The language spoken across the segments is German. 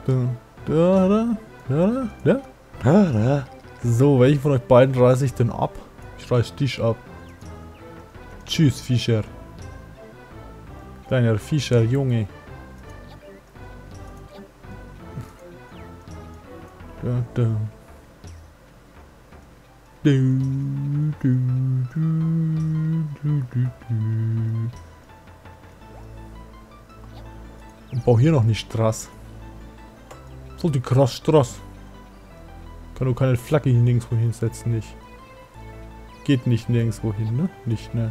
So, welchen von euch beiden reiße ich denn ab? Ich reiß dich ab. Tschüss, Fischer. Kleiner Fischer, Junge. Und bau hier noch nicht Straß. So die krass Straß. Kann nur keine Flagge hier nirgendwo hinsetzen, nicht. Geht nicht nirgendwo hin, ne? Nicht, ne?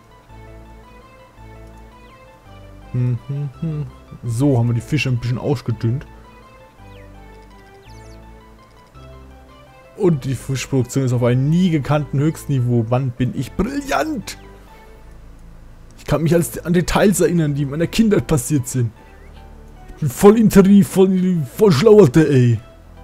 So, haben wir die Fische ein bisschen ausgedünnt. Und die Fischproduktion ist auf einem nie gekannten Höchstniveau. Wann bin ich brillant? Ich kann mich an Details erinnern, die in meiner Kindheit passiert sind. Ich bin voll im Tarif, voll schlauerte, ey.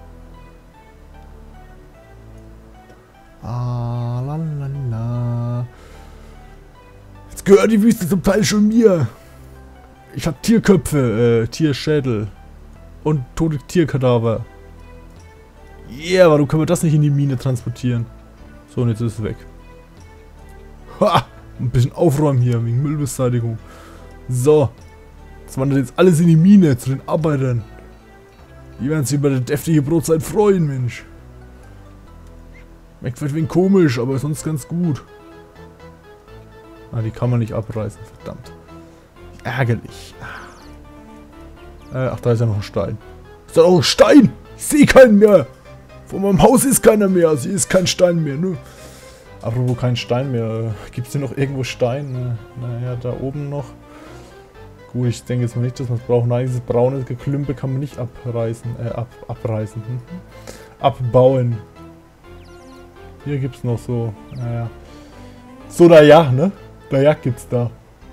Ah, lalala. Jetzt gehört die Wüste zum Teil schon mir. Ich hab Tierköpfe, Tierschädel und tote Tierkadaver. Yeah, warum können wir das nicht in die Mine transportieren? So, und jetzt ist es weg. Ha! Ein bisschen aufräumen hier, wegen Müllbeseitigung. So. Das wandert jetzt alles in die Mine, zu den Arbeitern. Die werden sich über die deftige Brotzeit freuen, Mensch. Schmeckt vielleicht ein wenig komisch, aber sonst ganz gut. Ah, die kann man nicht abreißen, verdammt. Ärgerlich. Ach, da ist ja noch ein Stein. Ist da noch ein Stein? Ich sehe keinen mehr. Vor meinem Haus ist keiner mehr. Also hier ist kein Stein mehr, ne? Apropos kein Stein mehr. Gibt es hier noch irgendwo Stein? Naja, da oben noch. Gut, ich denke jetzt mal nicht, dass man es braucht. Nein, dieses braune Geklümpe kann man nicht abreißen. Abreißen. Abbauen. Hier gibt es noch so. Naja. So, naja, ne? Naja, gibt's da.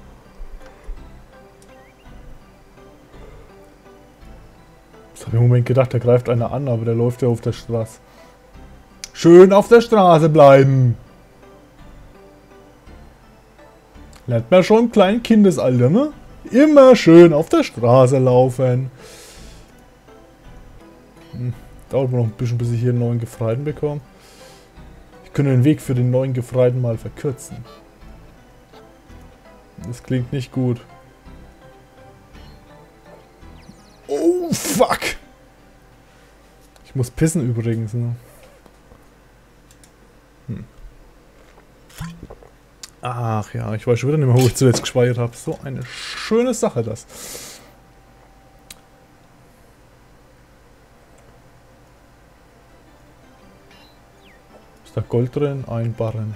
Ich habe im Moment gedacht, da greift einer an, aber der läuft ja auf der Straße. Schön auf der Straße bleiben. Lernt man schon im kleinen Kindesalter, ne? Immer schön auf der Straße laufen. Dauert noch ein bisschen, bis ich hier einen neuen Gefreiten bekomme. Ich könnte den Weg für den neuen Gefreiten mal verkürzen. Das klingt nicht gut. Oh, fuck! Ich muss pissen übrigens, ne? Ach ja, ich weiß schon wieder nicht mehr, wo ich zuletzt gespeichert habe. So eine schöne Sache, das. Ist da Gold drin? Ein Barren.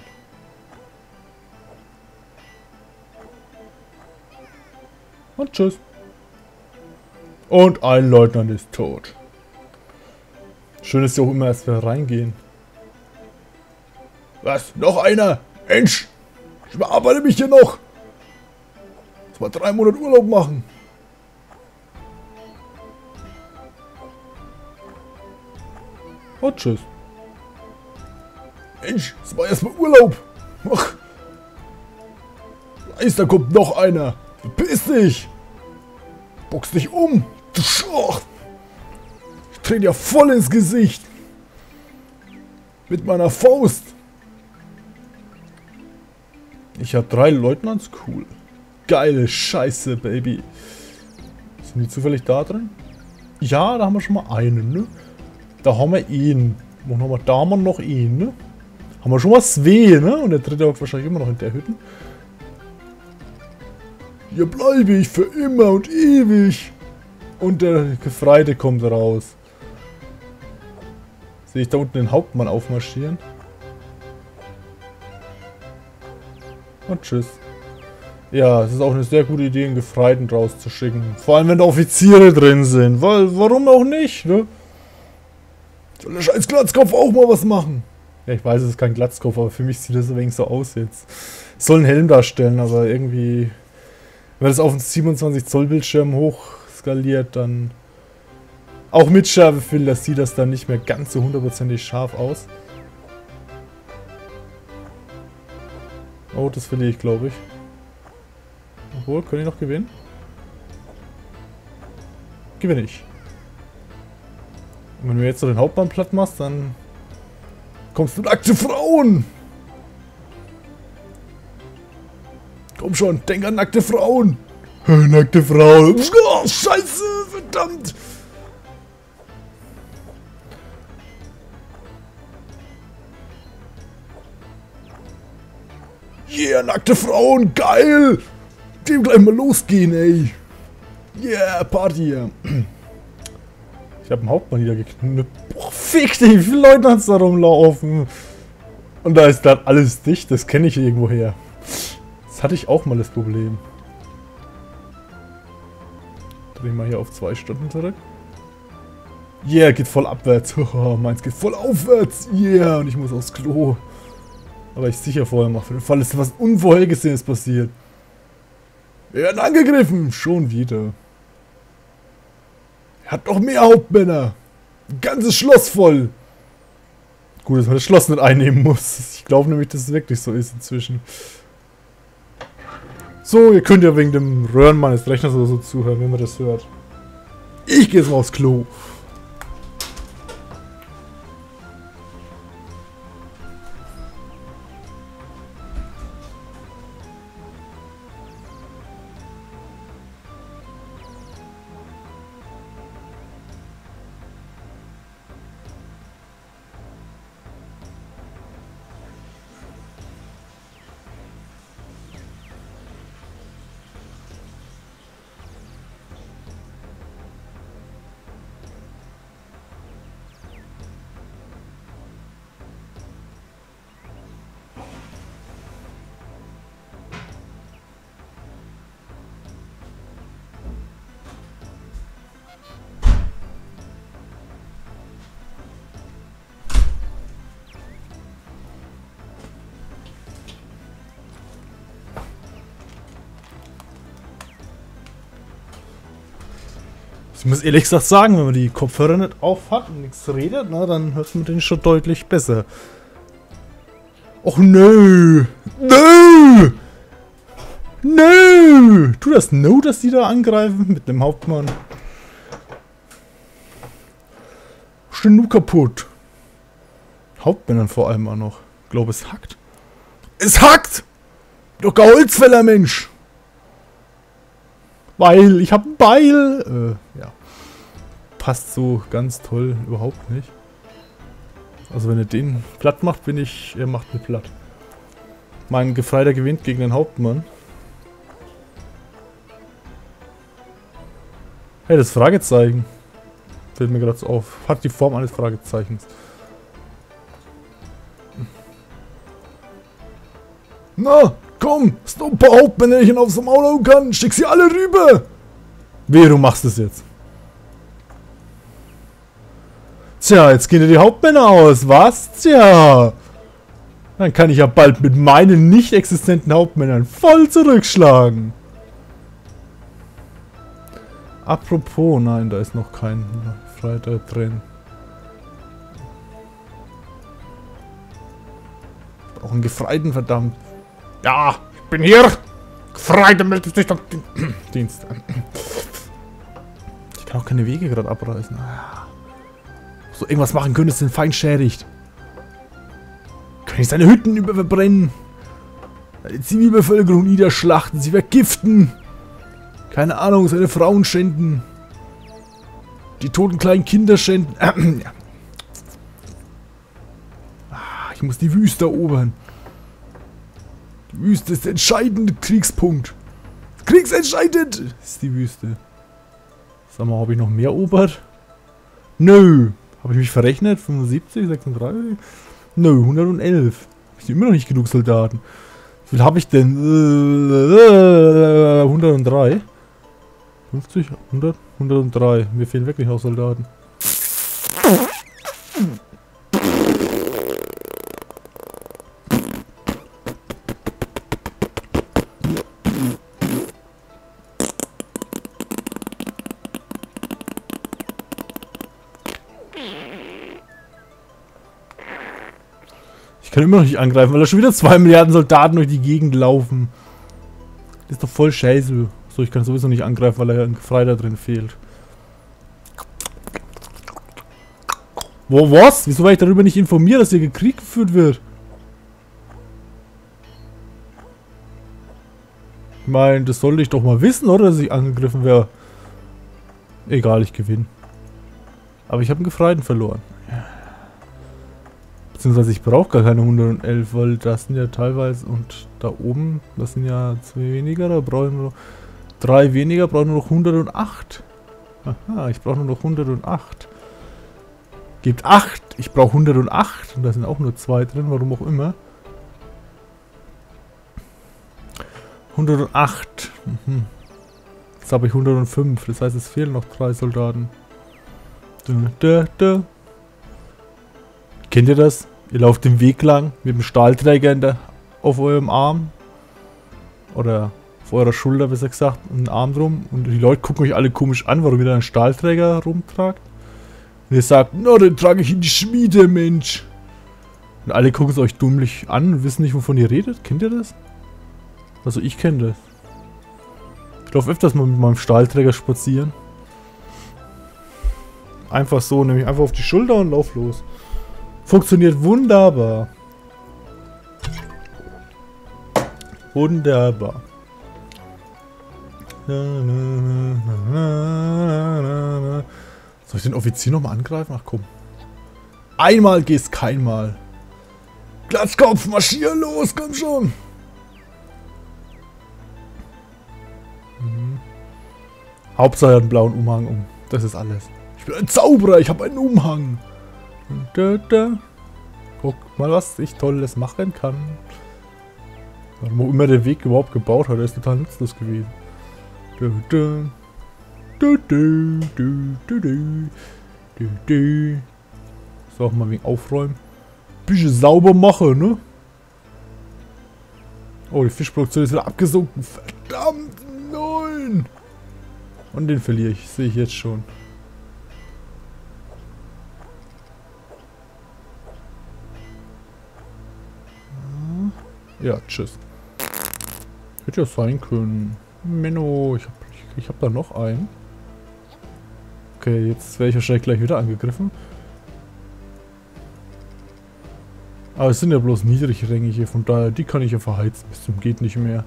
Und tschüss. Und ein Leutnant ist tot. Schön ist ja auch immer, dass wir reingehen. Was? Noch einer? Mensch! Ich bearbeite mich hier noch! Muss mal 3 Monate Urlaub machen. Und tschüss. Mensch, das war erstmal Urlaub. Ach. Weiß, da kommt noch einer. Verpiss dich! Box dich um! Ich trete ja voll ins Gesicht! Mit meiner Faust! Ich habe 3 Leutnants, cool. Geile Scheiße, Baby. Sind die zufällig da drin? Ja, da haben wir schon mal einen, ne? Da haben wir ihn. Da haben wir noch ihn, ne? Haben wir schon mal zwei, ne? Und der dritte hockt wahrscheinlich immer noch in der Hütte. Hier bleibe ich für immer und ewig. Und der Gefreite kommt raus. Sehe ich da unten den Hauptmann aufmarschieren? Und tschüss. Ja, es ist auch eine sehr gute Idee, einen Gefreiten rauszuschicken. Vor allem, wenn da Offiziere drin sind. Weil, warum auch nicht, ne? Soll der scheiß Glatzkopf auch mal was machen? Ja, ich weiß, es ist kein Glatzkopf, aber für mich sieht das ein wenig so aus jetzt. Es soll einen Helm darstellen, aber irgendwie... Wenn das auf einen 27 Zoll Bildschirm hochskaliert, dann... Auch mit Schärfefilter sieht das dann nicht mehr ganz so hundertprozentig scharf aus. Oh, das verliere ich, glaube ich. Obwohl, können ich noch gewinnen? Gewinne ich. Wenn du jetzt so den Hauptmann platt machst, dann kommst du nackte Frauen! Komm schon, denk an nackte Frauen! Nackte Frauen! Oh, Scheiße, verdammt! Yeah, nackte Frauen, geil! Dem gleich mal losgehen, ey! Yeah, Party! Ich hab einen Hauptmann niedergeknüpft. Boah, fick dich, wie viele Leute hat's da rumlaufen? Und da ist dann alles dicht, das kenne ich irgendwoher. Das hatte ich auch mal das Problem. Dreh mal hier auf 2 Stunden zurück. Yeah, geht voll abwärts. Meins geht voll aufwärts. Yeah, und ich muss aufs Klo. Aber ich sicher vorher mache, für den Fall ist was Unvorhergesehenes passiert. Wir werden angegriffen! Schon wieder. Er hat noch mehr Hauptmänner. Ein ganzes Schloss voll. Gut, dass man das Schloss nicht einnehmen muss. Ich glaube nämlich, dass es wirklich so ist inzwischen. So, ihr könnt ja wegen dem Röhren meines Rechners oder so zuhören, wenn man das hört. Ich gehe jetzt mal aufs Klo. Ich muss ehrlich gesagt sagen, wenn man die Kopfhörer nicht auf hat und nichts redet, na, dann hört man den schon deutlich besser. Och nö! Nö! Nö! Tu das no, dass die da angreifen mit dem Hauptmann. Ist denn nur kaputt? Hauptmännern vor allem auch noch. Ich glaube, es hackt. Es hackt! Doch kein Holzfäller, Mensch! Beil, ich hab ein Beil! Ja. Passt so ganz toll überhaupt nicht. Also wenn er den platt macht, er macht ihn platt. Mein Gefreiter gewinnt gegen den Hauptmann. Hey, das Fragezeichen. Fällt mir gerade so auf. Hat die Form eines Fragezeichens. Na, komm, ist noch ein paar Hauptmännerchen aufs Maul hauen kann. Schick sie alle rüber. Wehe, du machst es jetzt. Tja, jetzt gehen dir die Hauptmänner aus, was? Tja. Dann kann ich ja bald mit meinen nicht existenten Hauptmännern voll zurückschlagen. Apropos, nein, da ist noch kein Freitag drin. Auch einen Gefreiten, verdammt. Ja, ich bin hier. Gefreiter meldet sich doch den Dienst an. Ich kann auch keine Wege gerade abreißen. So irgendwas machen können, es den Feind schädigt. Kann ich seine Hütten verbrennen? Die Zivilbevölkerung niederschlachten, sie vergiften. Keine Ahnung, seine Frauen schänden. Die toten kleinen Kinder schänden. Ja. Ich muss die Wüste erobern. Die Wüste ist der entscheidende Kriegspunkt. Kriegsentscheidend ist die Wüste. Sag mal, habe ich noch mehr erobert? Nö. Habe ich mich verrechnet? 75, 36? Nö, 111. Habe ich immer noch nicht genug Soldaten. Wie viel habe ich denn? 103. 50, 100, 103. Mir fehlen wirklich auch Soldaten. Ich kann immer noch nicht angreifen, weil da schon wieder 2 Milliarden Soldaten durch die Gegend laufen. Das ist doch voll scheiße. So, ich kann sowieso nicht angreifen, weil ein Gefreiter drin fehlt. Wo, was? Wieso war ich darüber nicht informiert, dass hier Krieg geführt wird? Ich meine, das sollte ich doch mal wissen, oder? Dass ich angegriffen wäre. Egal, ich gewinne. Aber ich habe einen Gefreiten verloren. Beziehungsweise ich brauche gar keine 111, weil das sind ja teilweise... Und da oben, das sind ja 2 weniger, da brauche ich nur noch 3 weniger, brauche nur noch 108. Aha, ich brauche nur noch 108. Gibt 8, ich brauche 108 und da sind auch nur 2 drin, warum auch immer. 108. Jetzt habe ich 105, das heißt es fehlen noch 3 Soldaten. Kennt ihr das? Ihr lauft den Weg lang mit dem Stahlträger auf eurem Arm. Oder auf eurer Schulter, besser gesagt, einen Arm drum. Und die Leute gucken euch alle komisch an, warum ihr da einen Stahlträger rumtragt. Und ihr sagt, na, den trage ich in die Schmiede, Mensch. Und alle gucken es euch dummlich an und wissen nicht, wovon ihr redet. Kennt ihr das? Also ich kenne das. Ich laufe öfters mal mit meinem Stahlträger spazieren. Einfach so, nämlich einfach auf die Schulter und lauf los. Funktioniert wunderbar. Wunderbar. Soll ich den Offizier nochmal angreifen? Ach komm. Einmal gehst keinmal. Glatzkopf, marschier los, komm schon. Hauptsache er hat einen blauen Umhang um. Das ist alles. Ich bin ein Zauberer, ich habe einen Umhang. Guck mal, was ich Tolles machen kann. Wo immer der Weg überhaupt gebaut hat, der ist total nutzlos gewesen. So, auch mal wegen Aufräumen. Bisschen sauber machen, ne? Oh, die Fischproduktion ist wieder abgesunken. Verdammt, nein! Und den verliere ich, sehe ich jetzt schon. Ja, tschüss. Hätte ja sein können. Menno, ich hab da noch einen. Okay, jetzt werde ich wahrscheinlich gleich wieder angegriffen. Aber es sind ja bloß niedrigrangige, von daher, die kann ich ja verheizen bis zum geht nicht mehr.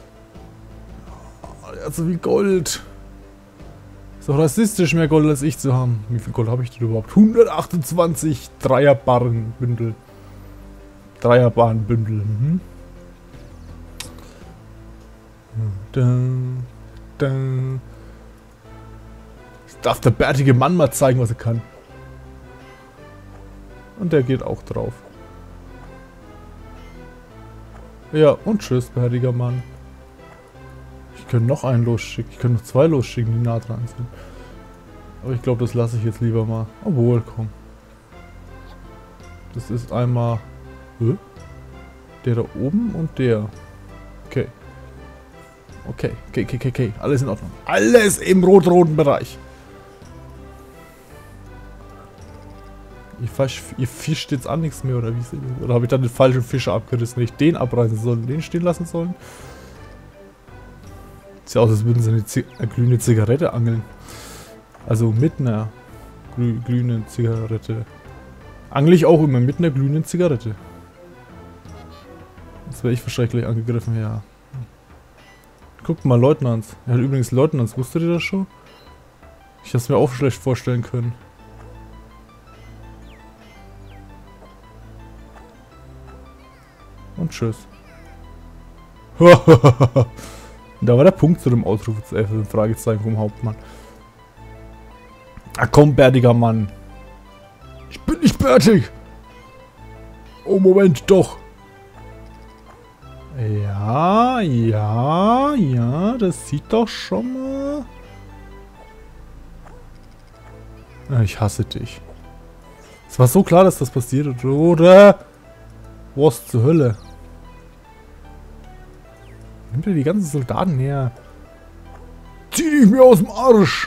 Also wie Gold. Ist doch rassistisch, mehr Gold als ich zu haben. Wie viel Gold habe ich denn überhaupt? 128 Dreierbarrenbündel. Dreierbahnbündel. Jetzt darf der bärtige Mann mal zeigen, was er kann. Und der geht auch drauf. Ja, und tschüss, bärtiger Mann. Ich könnte noch einen losschicken. Ich könnte noch 2 losschicken, die nah dran sind. Aber ich glaube, das lasse ich jetzt lieber mal. Obwohl, komm. Das ist einmal... Der da oben und der. Okay. Okay. Alles in Ordnung. Alles im rot-roten Bereich. Ihr fischt jetzt an nichts mehr, oder wie? Oder habe ich dann den falschen Fischer abgerissen? Wenn ich den abreißen soll, den stehen lassen sollen? Sieht aus, als würden sie eine glühende Zigarette angeln. Also mit einer glühenden Zigarette. Angle ich auch immer mit einer glühenden Zigarette. Jetzt werde ich wahrscheinlich gleich angegriffen, ja. Guckt mal, Leutnants. Er hat übrigens Leutnants, wusstet ihr das schon? Ich hätte es mir auch schlecht vorstellen können. Und tschüss. Da war der Punkt zu dem Ausrufezeichen, Fragezeichen vom Hauptmann. Ah komm, bärtiger Mann. Ich bin nicht bärtig. Oh, Moment, doch. Ja, das sieht doch schon mal. Ich hasse dich. Es war so klar, dass das passiert, oder? Was zur Hölle? Nimmt ihr die ganzen Soldaten her? Zieh dich mir aus dem Arsch!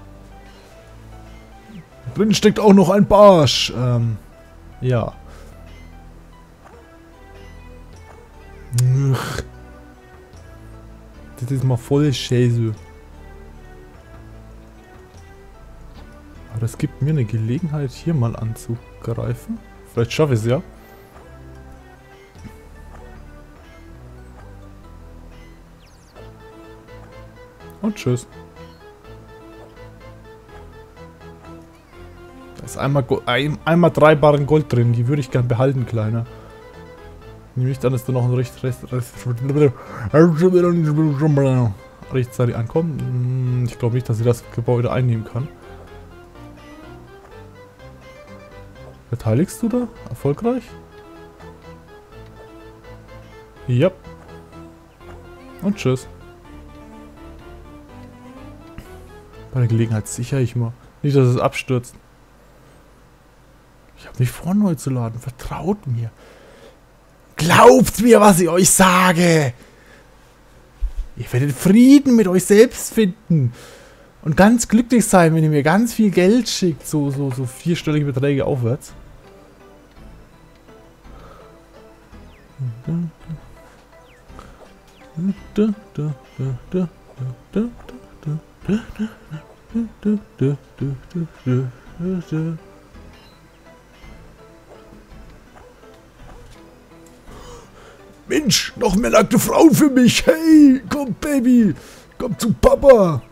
Drin steckt auch noch ein Barsch. Ja. Das ist mal voll Scheiße. Aber das gibt mir eine Gelegenheit, hier mal anzugreifen. Vielleicht schaffe ich es ja. Und tschüss. Da ist einmal 3 Barren Gold drin. Die würde ich gern behalten, Kleiner. Nehme ich dann, ist da noch ein rechtzeitig ankommen. Ich glaube nicht, dass sie das Gebäude einnehmen kann. Verteidigst du da? Erfolgreich? Ja. Und tschüss. Bei der Gelegenheit sichere ich mal. Nicht, dass es abstürzt. Ich habe nicht vor, neu zu laden. Vertraut mir. Glaubt mir, was ich euch sage. Ihr werdet Frieden mit euch selbst finden. Und ganz glücklich sein, wenn ihr mir ganz viel Geld schickt. So vierstellige Beträge aufwärts. Mensch, noch mehr nackte Frauen für mich. Hey, komm, Baby. Komm zu Papa.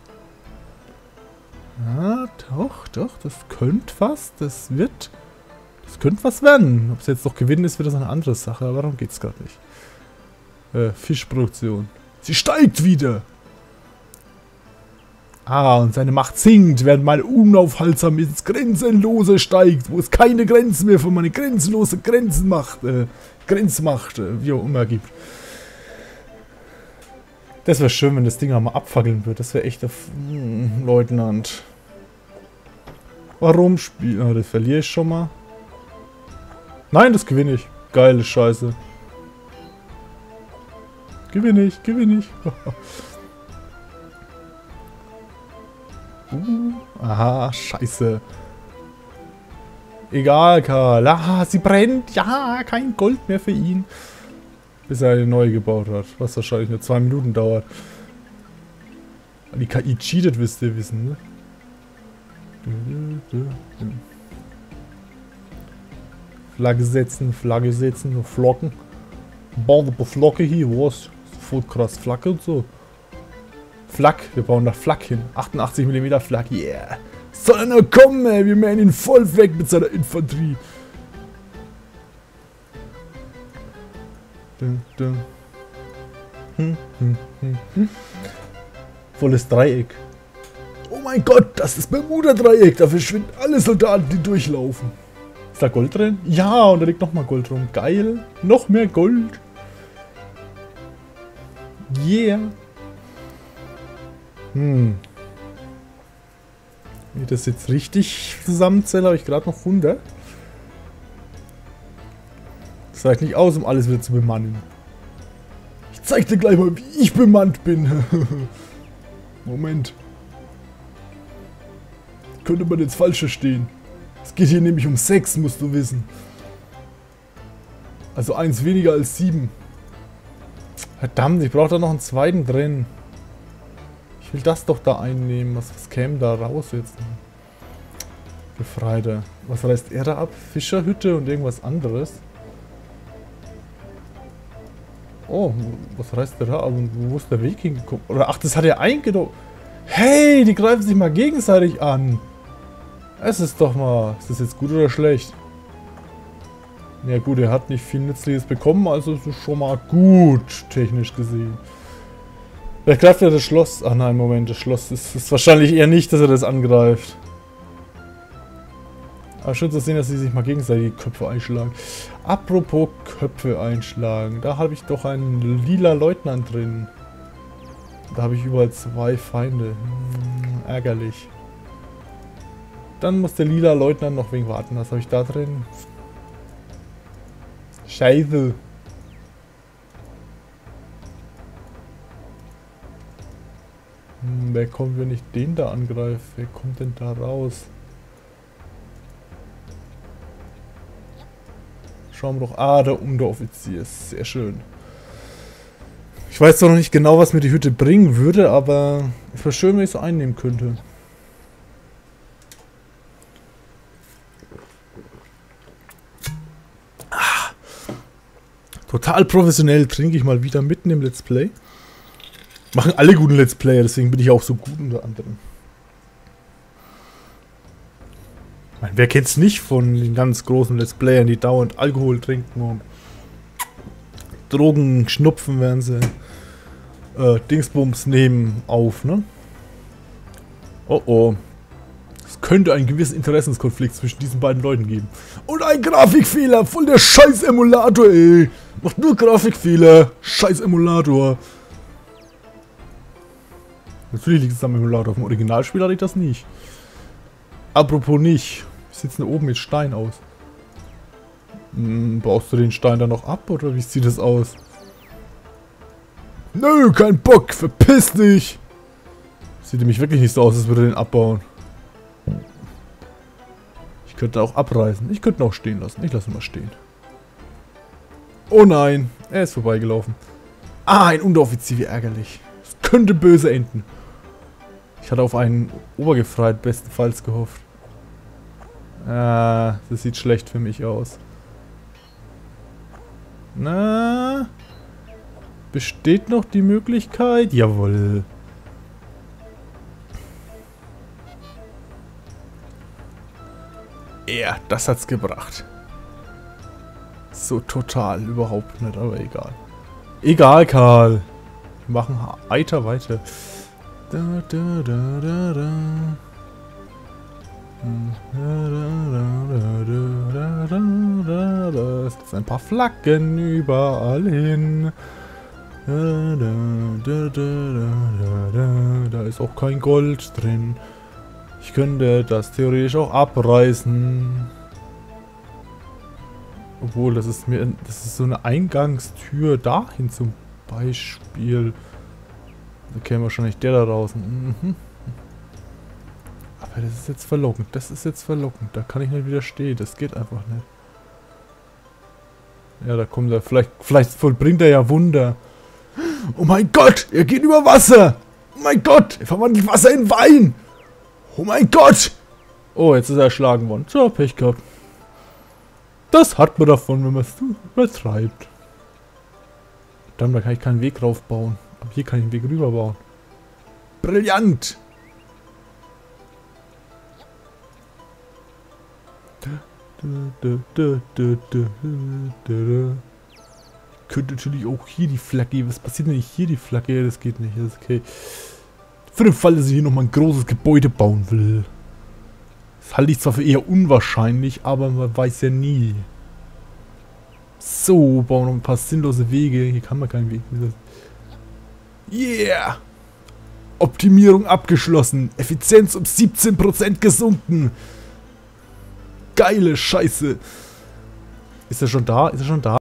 Ja, doch, das könnte was. Das könnte was werden. Ob es jetzt noch gewinnen ist, wird das eine andere Sache. Aber darum geht es gerade nicht. Fischproduktion. Sie steigt wieder. Ah, und seine Macht sinkt, während meine unaufhaltsam ins Grenzenlose steigt, wo es keine Grenzen mehr für meine grenzenlose Grenzmacht, wie auch immer gibt. Das wäre schön, wenn das Ding mal abfackeln wird. Das wäre echt der Leutnant. Warum spielen? Ah, das verliere ich schon mal. Nein, das gewinne ich. Geile Scheiße. Gewinne ich. Aha, scheiße. Egal, Karl. Ah, sie brennt. Ja, kein Gold mehr für ihn. Bis er eine neue gebaut hat. Was wahrscheinlich nur 2 Minuten dauert. Die KI cheatet, wisst ihr wissen, ne? Flagge setzen, Flocken. Bauen wir ein paar Flocke hier, was? Voll krass, Flagge und so. Flak, wir bauen da Flak hin. 88 mm Flak, yeah. Soll er noch kommen, ey? Wir mähen ihn voll weg mit seiner Infanterie. Volles Dreieck. Oh mein Gott, das ist Bermuda-Dreieck. Da verschwinden alle Soldaten, die durchlaufen. Ist da Gold drin? Ja, und da liegt nochmal Gold rum. Geil. Noch mehr Gold. Yeah. Wenn ich das jetzt richtig zusammenzähle, habe ich gerade noch 100. Das reicht nicht aus, um alles wieder zu bemannen. Ich zeig dir gleich mal, wie ich bemannt bin. Moment. Könnte man jetzt falsch verstehen. Es geht hier nämlich um 6, musst du wissen. Also 1 weniger als 7. Verdammt, ich brauche da noch einen zweiten drin. Ich will das doch da einnehmen. Was käme da raus jetzt? Gefreiter. Was reißt er da ab? Fischerhütte und irgendwas anderes. Oh, was reißt der da ab? Und wo ist der Weg hingekommen? Oder ach, das hat er eingenommen. Hey, die greifen sich mal gegenseitig an. Es ist doch mal... Ist das jetzt gut oder schlecht? Ja gut, er hat nicht viel Nützliches bekommen, also ist es schon mal gut, technisch gesehen. Vielleicht greift er das Schloss... Ach nein, Moment, das Schloss ist wahrscheinlich eher nicht, dass er das angreift. Aber schön zu sehen, dass sie sich mal gegenseitig die Köpfe einschlagen. Apropos Köpfe einschlagen, da habe ich doch einen lila Leutnant drin. Da habe ich überall 2 Feinde. Ärgerlich. Dann muss der lila Leutnant noch wegen warten. Was habe ich da drin? Scheiße. Wer kommt, wenn ich den da angreife? Wer kommt denn da raus? Schauen wir doch. Ah, der Unteroffizier. Sehr schön. Ich weiß zwar noch nicht genau, was mir die Hütte bringen würde, aber es wäre schön, wenn ich es einnehmen könnte. Total professionell trinke ich mal wieder mitten im Let's Play. Machen alle guten Let's Player, deswegen bin ich auch so gut unter anderem. Ich meine, wer kennt's nicht von den ganz großen Let's Playern, die dauernd Alkohol trinken und Drogen schnupfen, während sie Dingsbums nehmen auf, ne? Oh oh. Es könnte einen gewissen Interessenskonflikt zwischen diesen beiden Leuten geben. Und ein Grafikfehler, voll der scheiß Emulator, ey. Macht nur Grafikfehler. Scheiß Emulator. Natürlich liegt es am Emulator. Auf dem Originalspiel hatte ich das nicht. Apropos nicht. Wie sieht es denn oben mit Stein aus? Baust du den Stein dann noch ab oder wie sieht das aus? Nö, kein Bock. Verpiss dich. Sieht nämlich wirklich nicht so aus, als würde er den abbauen. Ich könnte auch abreißen. Ich könnte ihn auch stehen lassen. Ich lasse ihn mal stehen. Oh nein, er ist vorbeigelaufen. Ah, ein Unteroffizier, wie ärgerlich. Es könnte böse enden. Ich hatte auf einen Obergefreit bestenfalls gehofft. Ah, das sieht schlecht für mich aus. Na, besteht noch die Möglichkeit? Jawohl. Ja, das hat's gebracht. So total überhaupt nicht, aber egal. Egal, Karl. Wir machen weiter. Es gibt ein paar Flaggen überall hin. Da ist auch kein Gold drin. Ich könnte das theoretisch auch abreißen. Obwohl, das ist so eine Eingangstür dahin zum Beispiel. Da käme wahrscheinlich der da draußen. Mhm. Aber das ist jetzt verlockend. Da kann ich nicht widerstehen. Das geht einfach nicht. Ja, da kommt er. Vielleicht vollbringt er ja Wunder. Oh mein Gott, er geht über Wasser. Oh mein Gott, er verwandelt Wasser in Wein. Oh mein Gott. Oh, jetzt ist er erschlagen worden. So, Pech gehabt. Das hat man davon, wenn man es übertreibt. Dann da kann ich keinen Weg rauf bauen. Aber hier kann ich einen Weg rüber bauen. Brillant! Ich könnte natürlich auch hier die Flagge. Was passiert, wenn ich hier die Flagge? Ja, das geht nicht. Das ist okay. Für den Fall, dass ich hier nochmal ein großes Gebäude bauen will. Das halte ich zwar für eher unwahrscheinlich, aber man weiß ja nie. So, bauen wir noch ein paar sinnlose Wege. Hier kann man keinen Weg. Yeah! Optimierung abgeschlossen. Effizienz um 17% gesunken. Geile Scheiße. Ist er schon da?